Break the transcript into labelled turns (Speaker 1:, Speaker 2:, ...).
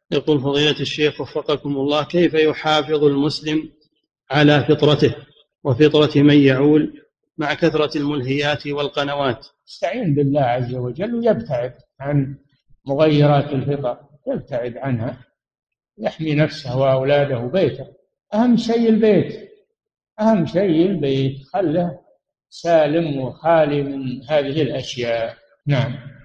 Speaker 1: يقول فضيلة الشيخ وفقكم الله: كيف يحافظ المسلم على فطرته وفطرة من يعول مع كثرة الملهيات والقنوات؟
Speaker 2: يستعين بالله عز وجل ويبتعد عن مغيرات الفطر، يبتعد عنها، يحمي نفسه وأولاده وبيته. أهم شيء البيت، أهم شيء البيت، خله سالم وخالي من هذه الأشياء. نعم.